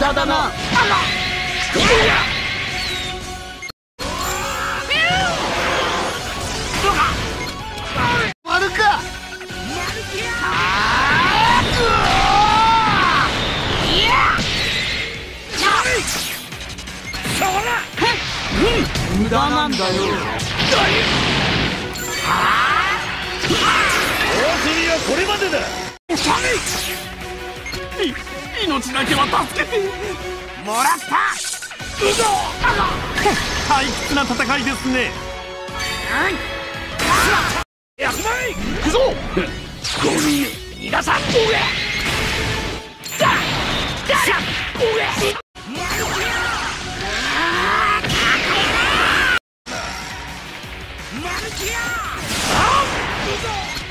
駄だな。丸か。無駄なんだよ。 お次はこれまでだ。 命だけは助けてもらった。退屈な戦いですね。 やっまい。 行くぞ。 ゴミ逃がさん。マルキア。